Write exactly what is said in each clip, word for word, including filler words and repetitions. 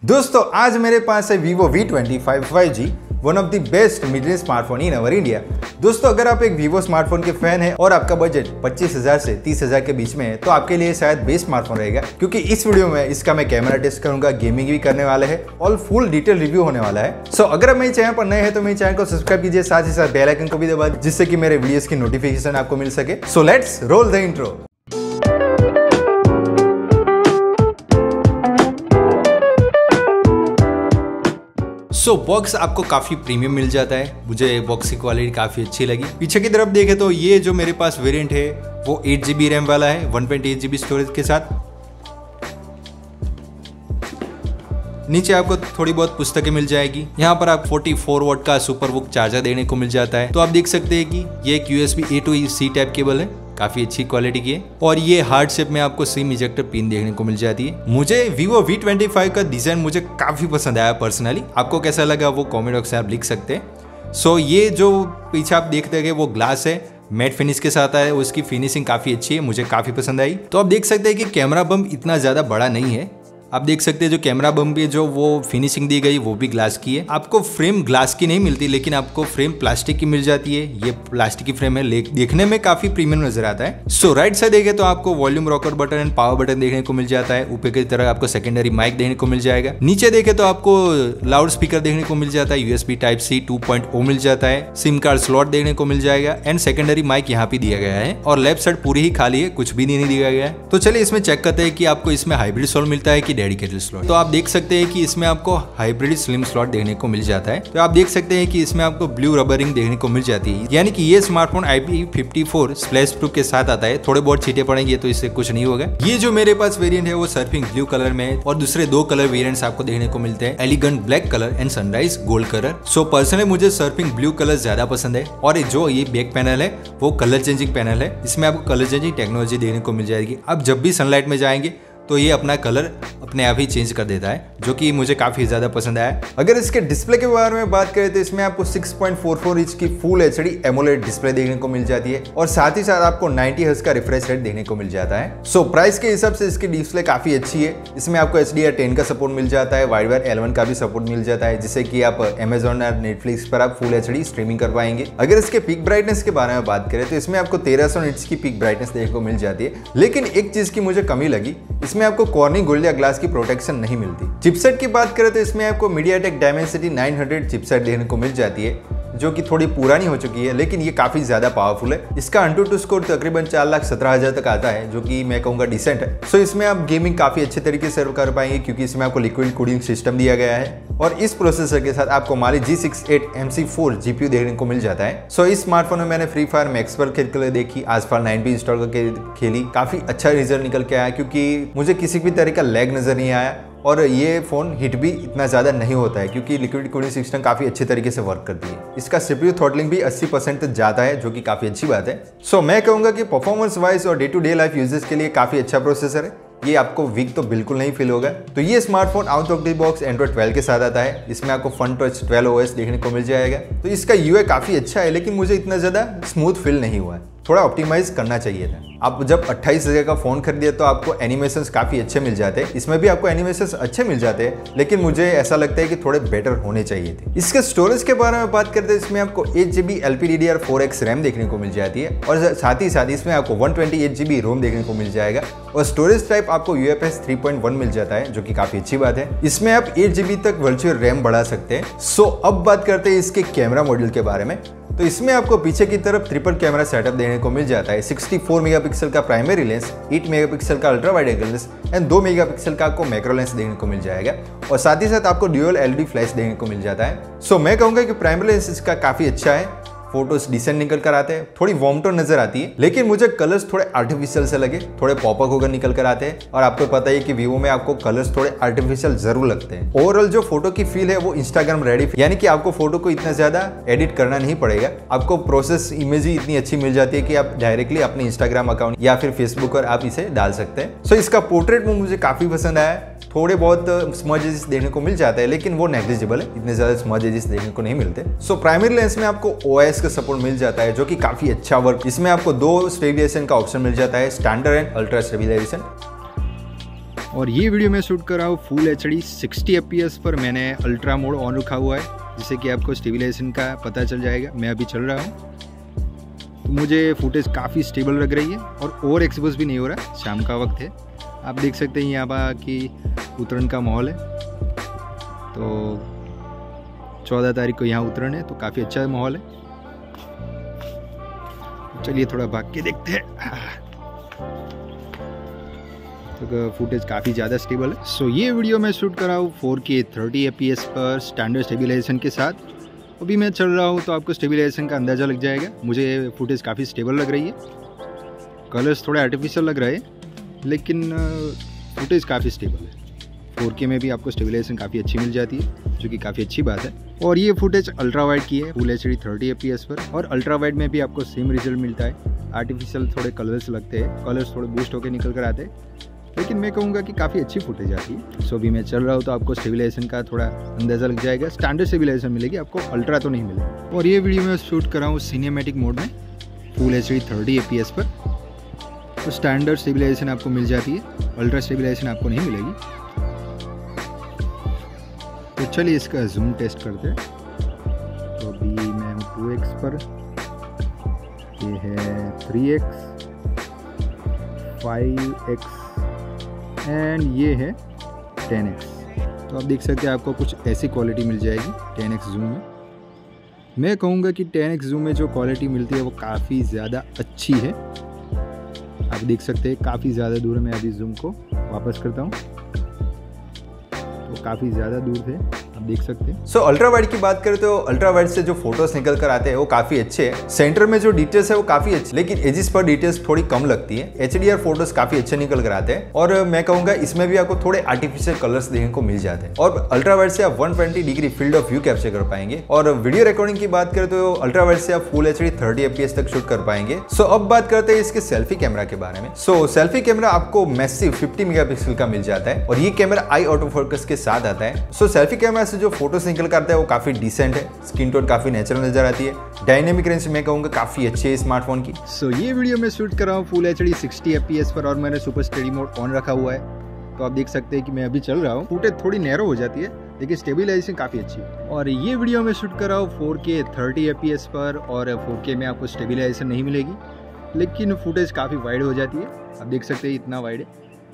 दोस्तों आज मेरे पास है Vivo V twenty five five G, one of the best mid range smartphone in our India. दोस्तों अगर आप एक Vivo स्मार्टफोन के फैन हैं और आपका बजट पच्चीस हज़ार से तीस हज़ार के बीच में है तो आपके लिए शायद बेस्ट स्मार्टफोन रहेगा, क्योंकि इस वीडियो में इसका मैं कैमरा टेस्ट करूंगा, गेमिंग भी करने वाला है और फुल डिटेल रिव्यू होने वाला है। सो so, अगर आप मेरे चैनल पर नए हैं तो मेरे चैनल को सब्सक्राइब कीजिए, साथ ही साथ बेल आइकन को भी दबा दीजिए जिससे कि मेरे वीडियोस की नोटिफिकेशन आपको मिल सके। So let's roll the intro. So so, box आपको काफी प्रीमियम मिल जाता है, मुझे बॉक्स की क्वालिटी काफी अच्छी लगी। पीछे की तरफ देखें तो ये जो मेरे पास वेरिएंट है वो एट जी बी रैम वाला है, one twenty eight G B storage के साथ। नीचे आपको थोड़ी बहुत पुस्तकें मिल जाएगी। यहाँ पर आप फोर्टी फोर वॉट का सुपर बुक चार्जर देने को मिल जाता है। तो आप देख सकते हैं कि ये एक USB A to C type cable है, काफी अच्छी क्वालिटी की है। और ये हार्ड शेप में आपको सिम इजेक्टर पिन देखने को मिल जाती है। मुझे Vivo वी ट्वेंटी फाइव का डिजाइन मुझे काफी पसंद आया पर्सनली। आपको कैसा लगा वो कमेंट बॉक्स में आप लिख सकते हैं। सो ये जो पीछे आप देखते हैं वो ग्लास है, मैट फिनिश के साथ आया है, उसकी फिनिशिंग काफी अच्छी है, मुझे काफी पसंद आई। तो आप देख सकते हैं कि कैमरा बम्प इतना ज्यादा बड़ा नहीं है। आप देख सकते हैं जो कैमरा बम्प भी जो वो फिनिशिंग दी गई वो भी ग्लास की है। आपको फ्रेम ग्लास की नहीं मिलती, लेकिन आपको फ्रेम प्लास्टिक की मिल जाती है। ये प्लास्टिक की फ्रेम है, देखने में काफी प्रीमियम नजर आता है। सो राइट साइड देखें तो आपको volume rocker button and power button देखने को मिल जाता है। ऊपर की तरह आपको सेकेंडरी माइक देखने को मिल जाएगा। नीचे देखें तो आपको लाउड स्पीकर देखने को मिल जाता है, USB type C two point O मिल जाता है, सिम कार्ड स्लॉट देखने को मिल जाएगा एंड सेकेंडरी माइक यहाँ पे दिया गया है। और लेफ्ट साइड पूरी ही खाली है, कुछ भी नहीं दिया गया है। तो चलिए इसमें चेक करते हैं कि आपको इसमें हाइब्रिड स्लॉट मिलता है कि डेडिकेटेड स्लॉट। तो आप देख सकते हैं कि इसमें आपको हाइब्रिड स्लिम स्लॉट देखने को मिल जाता है। तो आप देख सकते हैं कि इसमें आपको ब्लू रबरिंग देखने को मिल जाती है, यानी कि ये smartphone IP fifty four splash proof प्रूफ के साथ आता है। थोड़े बहुत छींटे पड़ेंगे तो इससे कुछ नहीं होगा। ये जो मेरे पास वेरिएंट है वो सर्फिंग ब्लू कलर में है और दूसरे दो कलर वेरिएंट्स आपको देखने को मिलते हैं, elegant black colour and sunrise gold colour. So personally मुझे सर्फिंग ब्लू कलर ज्यादा पसंद है। और जो ये बैक पैनल है वो कलर चेंजिंग पैनल है, इसमें आपको कलर चेंजिंग टेक्नोलॉजी देखने को मिल जाएगी। अब जब भी सनलाइट में जाएंगे तो ये अपना कलर अपने आप ही चेंज कर देता है, जो कि मुझे काफी ज्यादा पसंद आया। अगर इसके डिस्प्ले के बारे में बात करें तो इसमें आपको six point four four inch की फुल एचडी एमोलेड डिस्प्ले देखने को मिल जाती है और साथ ही साथ आपको नाइंटी हर्ट्ज का रिफ्रेश रेट देखने को मिल जाता है। सो प्राइस के हिसाब से इसकी डिस्प्ले काफी अच्छी है। इसमें आपको एच डी आर टेन का सपोर्ट मिल जाता है, वाइड वायर एलेवन का भी सपोर्ट मिल जाता है, जिससे कि आप अमेजॉन और नेटफ्लिक्स पर आप फुल एचडी स्ट्रीमिंग कर पाएंगे। अगर इसके पीक ब्राइटनेस के बारे में बात करें तो इसमें आपको तेरह सौ निट्स की पीक ब्राइटनेस देखने को मिल जाती है। लेकिन एक चीज की मुझे कमी लगी, इसमें आपको कॉर्निंग गोरिल्ला ग्लास की प्रोटेक्शन नहीं मिलती। चिपसेट की बात करें तो इसमें आपको MediaTek Dimensity nine hundred chipset देखने को मिल जाती है, जो कि थोड़ी पुरानी हो चुकी है, लेकिन ये काफी ज्यादा पावरफुल है। इसका अंटूटू स्कोर तकरीबन चार लाख सत्रह हजार तक आता है, जो कि मैं कहूंगा डिसेंट है। सो इसमें आप गेमिंग काफी अच्छे तरीके से कर पाएंगे, क्योंकि इसमें आपको लिक्विड कूलिंग सिस्टम दिया गया है और इस प्रोसेसर के साथ आपको Mali G six eight M C four GPU देखने को मिल जाता है। सो इस स्मार्टफोन में मैंने फ्री फायर मैक्स पर खेल कर देखी, आसफाल नाइन भी इंस्टॉल करके खेली, काफी अच्छा रिजल्ट निकल के आया, क्योंकि मुझे किसी भी तरह का लैग नजर नहीं आया और ये फोन हिट भी इतना ज्यादा नहीं होता है, क्योंकि लिक्विड कूलिंग सिस्टम काफी अच्छे तरीके से वर्क करती है। इसका सीपीयू थ्रॉटलिंग भी अस्सी परसेंट तक जाता है, जो कि काफी अच्छी बात है। सो मैं कहूंगा कि परफॉर्मेंस वाइज और day to day life uses के लिए काफी अच्छा प्रोसेसर है। ये आपको वीक तो बिल्कुल नहीं फील होगा। तो ये smartphone out of the box Android twelve के साथ आता है। इसमें आपको फन टच ट्वेल्व ओएस देखने को मिल जाएगा। तो इसका यूआई काफी अच्छा है, लेकिन मुझे इतना ज्यादा स्मूथ फील नहीं हुआ है, थोड़ा ऑप्टिमाइज करना चाहिए था। आप जब अट्ठाईस हज़ार का फोन खरीदिए तो आपको एनिमेशंस काफी अच्छे मिल जाते हैं, इसमें भी आपको एनिमेशंस अच्छे मिल जाते हैं, लेकिन मुझे ऐसा लगता है कि थोड़े बेटर होने चाहिए थे। इसके स्टोरेज के बारे में बात करते हैं, इसमें आपको eight GB L P D D R four X RAM देखने को मिल जाती है और साथ ही साथ इसमें आपको one twenty eight GB ROM देखने को मिल जाएगा और स्टोरेज टाइप आपको U F S three point one मिल जाता है, जो कि काफी अच्छी बात है। इसमें आप एट जीबी तक वर्चुअल रैम बढ़ा सकते हैं। सो अब बात करते हैं इसके कैमरा मॉड्यूल के बारे में। तो इसमें आपको पीछे की तरफ ट्रिपल कैमरा सेटअप देखने को मिल जाता है। सिक्सटी फोर मेगापिक्सल का प्राइमरी लेंस, एट मेगापिक्सल का ultra wide angle lens and two megapixel का आपको मैक्रो लेंस देखने को मिल जाएगा और साथ ही साथ आपको ड्यूअल एलईडी फ्लैश देखने को मिल जाता है। सो मैं कहूंगा कि प्राइमरी लेंस इसका काफी अच्छा है, फोटोज डिसेंट निकल कर आते हैं, थोड़ी वार्म टोन नजर आती है, लेकिन मुझे कलर्स थोड़े आर्टिफिशियल से लगे, थोड़े पॉपअप होकर निकल कर आते हैं। और आपको पता है कि वीवो में आपको कलर्स थोड़े आर्टिफिशियल जरूर लगते हैं। ओवरऑल जो फोटो की फील है वो इंस्टाग्राम रेडी, यानी कि आपको फोटो को इतना ज्यादा एडिट करना नहीं पड़ेगा, आपको प्रोसेस इमेज ही इतनी अच्छी मिल जाती है कि आप डायरेक्टली अपने इंस्टाग्राम अकाउंट या फिर फेसबुक पर आप इसे डाल सकते हैं। सो इसका पोर्ट्रेट में मुझे काफी पसंद आया। थोड़े बहुत स्मजेस देखने को मिल जाता है, लेकिन वो नेग्लिजिबल है, इतने ज्यादा स्मजेस देखने को नहीं मिलते। सो प्राइमरी लेंस में आपको ओएस का सपोर्ट मिल जाता है, जो कि काफी अच्छा वर्क। इसमें आपको दो स्टेबलाइजेशन का ऑप्शन मिल जाता है, स्टैंडर्ड एंड अल्ट्रा स्टेबलाइजेशन। और ये वीडियो मैं शूट कर रहा हूँ full H D sixty F P S पर। मैंने अल्ट्रा मोड ऑन रखा हुआ है जिससे कि आपको स्टेबलाइजेशन का पता चल जाएगा। मैं अभी चल रहा हूँ तो मुझे फुटेज काफ़ी स्टेबल लग रही है और ओवर एक्सपोज भी नहीं हो रहा। शाम का वक्त है, आप देख सकते हैं यहाँ पर कि उतरन का माहौल है। तो चौदह तारीख को यहाँ उतरन है तो काफ़ी अच्छा माहौल है। चलिए थोड़ा भाग के देखते हैं। तो फुटेज काफ़ी ज़्यादा स्टेबल है। सो ये वीडियो मैं शूट कर रहा हूँ four K thirty F P S पर स्टैंडर्ड स्टेबलाइजेशन के साथ। अभी मैं चल रहा हूँ तो आपको स्टेबलाइजेशन का अंदाज़ा लग जाएगा। मुझे फुटेज काफ़ी स्टेबल लग रही है। कलर्स थोड़ा आर्टिफिशियल लग रहे हैं लेकिन फुटेज काफ़ी स्टेबल है। फोर के में भी आपको स्टेबलाइजेशन काफ़ी अच्छी मिल जाती है जो कि काफ़ी अच्छी बात है। और ये फुटेज अल्ट्रा वाइड की है full H D thirty F P S पर। और अल्ट्रा वाइड में भी आपको सेम रिजल्ट मिलता है। आर्टिफिशियल थोड़े कलर्स लगते हैं, कलर्स थोड़े बूस्ट होकर निकल कर आते हैं, लेकिन मैं कहूँगा कि काफ़ी अच्छी फुटेज आती है। सो अभी मैं चल रहा हूँ तो आपको स्टेबलाइजेशन का थोड़ा अंदाज़ा लग जाएगा। स्टैंडर्ड स्टेबलाइजेशन मिलेगी आपको, अल्ट्रा तो नहीं मिलेगी। और ये वीडियो मैं शूट कर रहा हूँ सिनेमैटिक मोड में full H D thirty F P S पर। तो स्टैंडर्ड स्टेबलाइजेशन आपको मिल जाती है, अल्ट्रा स्टेबलाइजेशन आपको नहीं मिलेगी। तो चलिए इसका जूम टेस्ट करते हैं। तो अभी मैं टू एक्स पर, ये है three X, five X and ये है टेन एक्स। तो आप देख सकते हैं आपको कुछ ऐसी क्वालिटी मिल जाएगी टेन एक्स जूम में। मैं कहूँगा कि टेन एक्स जूम में जो क्वालिटी मिलती है वो काफ़ी ज़्यादा अच्छी है। आप देख सकते हैं काफ़ी ज़्यादा दूर है। मैं अभी जूम को वापस करता हूँ तो काफ़ी ज़्यादा दूर थे, आप देख सकते हैं। सो अल्ट्रा वाइड की बात करें तो अल्ट्रा वाइड से जो फोटोज निकल कर आते हैं वो काफी अच्छे हैं। सेंटर में जो डिटेल्स है वो काफी अच्छे, लेकिन एजिस पर डिटेल्स थोड़ी कम लगती है। एच डी आर फोटोज काफी अच्छे निकल कर आते हैं और मैं कहूंगा इसमें भी आपको थोड़े आर्टिफिशियल कलर्स देखने को मिल जाते हैं। और अल्ट्रा वाइड से आप one twenty degree field of view capture कर पाएंगे। और वीडियो रिकॉर्डिंग की बात करें तो अल्ट्रा वाइड से आप full H D thirty F P S तक शूट कर पाएंगे। सो अब बात करते हैं इसके सेल्फी कैमरा के बारे में। सो सेल्फी कैमरा आपको मैसिव फिफ्टी मेगापिक्सल का मिल जाता है और ये कैमरा आई ऑटो फोकस के साथ आता है। सो सेल्फी कैमरा से जो फोटोज निकल करता है वो काफी डिसेंट है। स्किन टोन काफी नेचुरल नजर आती है। डायनेमिक रेंज में कहूंगा काफी अच्छी है स्मार्टफोन की। सो so, ये वीडियो मैं शूट कर रहा हूँ full H D sixty F P S पर और मैंने सुपर स्टेडी मोड ऑन रखा हुआ है। तो आप देख सकते हैं कि मैं अभी चल रहा हूँ। फुटेज थोड़ी नैरो हो जाती है लेकिन स्टेबलाइजेशन काफी अच्छी है। और ये वीडियो मैं शूट कर रहा हूँ four K thirty F P S पर और फोर के में आपको स्टेबलाइजेशन नहीं मिलेगी लेकिन फुटेज काफी वाइड हो जाती है। आप देख सकते हैं इतना वाइड है,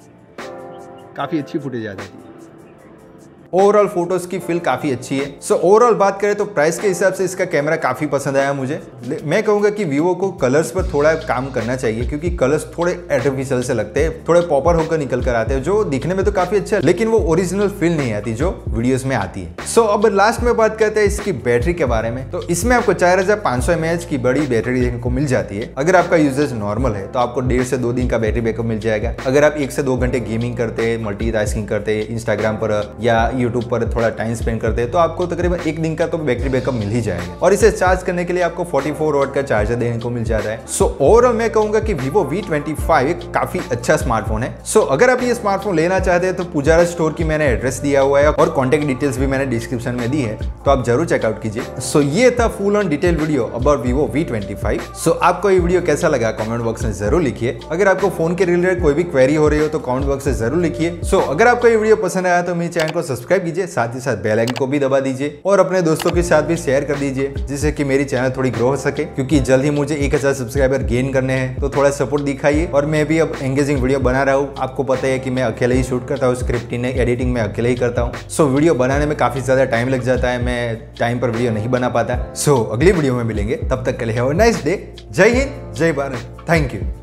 काफी अच्छी फुटेज आ जाती है। ओवरऑल फोटोज की फील काफी अच्छी है। सो so, ओवरऑल बात करें तो प्राइस के हिसाब से इसका कैमरा काफी पसंद आया मुझे। मैं कहूंगा कि वीवो को कलर्स पर थोड़ा काम करना चाहिए क्योंकि कलर्स थोड़े आर्टिफिशियल से लगते हैं, थोड़े पॉपर होकर निकल कर आते हैं जो दिखने में तो काफी अच्छा है लेकिन वो ओरिजिनल फील नहीं आती जो वीडियोस में आती है। सो so, अब लास्ट में बात करते हैं इसकी बैटरी के बारे में। तो इसमें आपको चार हजार पांच सौ एम एच की बड़ी बैटरी देखने को मिल जाती है। अगर आपका यूजेज नॉर्मल है तो आपको डेढ़ से दो दिन का बैटरी बैकअप मिल जाएगा। अगर आप एक से दो घंटे गेमिंग करते हैं, मल्टीटास्किंग करते हैं, इंस्टाग्राम पर या यूट्यूब पर थोड़ा टाइम स्पेंड करते हैं तो आपको तकरीबन एक दिन का तो बैटरी बैकअप मिल ही जाएगा। और इसे चार्ज करने के लिए आपको फोर्टी फोर वॉट का चार्जर देने को मिल जाता है। सो ओवरऑल मैं कहूंगा कि Vivo वी ट्वेंटी फाइव एक काफी अच्छा स्मार्टफोन है। सो अगर आप ये स्मार्टफोन लेना चाहते हैं तो पुजारा स्टोर की मैंने एड्रेस दिया हुआ है और कॉन्टेक्ट डिटेल्स भी मैंने डिस्क्रिप्शन में दी है, तो आप जरूर चेकआउट कीजिए। सो ये था full on detail video about Vivo V twenty five. So आपको ये वीडियो कैसा लगा कमेंट बॉक्स में जरूर लिखिए। अगर आपको फोन के रिलेटेड कोई भी क्वेरी हो रही हो तो कमेंट बॉक्स में जरूर लिखिए। सो अगर आपको ये वीडियो पसंद आया तो मेरे चैनल को सब्सक्राइब कीजिए, साथ ही साथ बेल आइकन को भी दबा दीजिए और अपने दोस्तों के साथ भी शेयर कर दीजिए जिससे कि मेरी चैनल थोड़ी ग्रो हो सके, क्योंकि जल्द ही मुझे एक हजार सब्सक्राइबर गेन करने हैं। तो थोड़ा सपोर्ट दिखाइए और मैं भी अब एंगेजिंग वीडियो बना रहा हूँ। आपको पता है कि मैं अकेले ही शूट करता हूँ, स्क्रिप्टिंग एडिटिंग में अकेले ही करता हूँ। सो वीडियो बनाने में काफी ज्यादा टाइम लग जाता है, मैं टाइम पर वीडियो नहीं बना पाता। सो अगली वीडियो में मिलेंगे, तब तक के लिए हैव अ नाइस डे। जय हिंद, जय भारत, थैंक यू।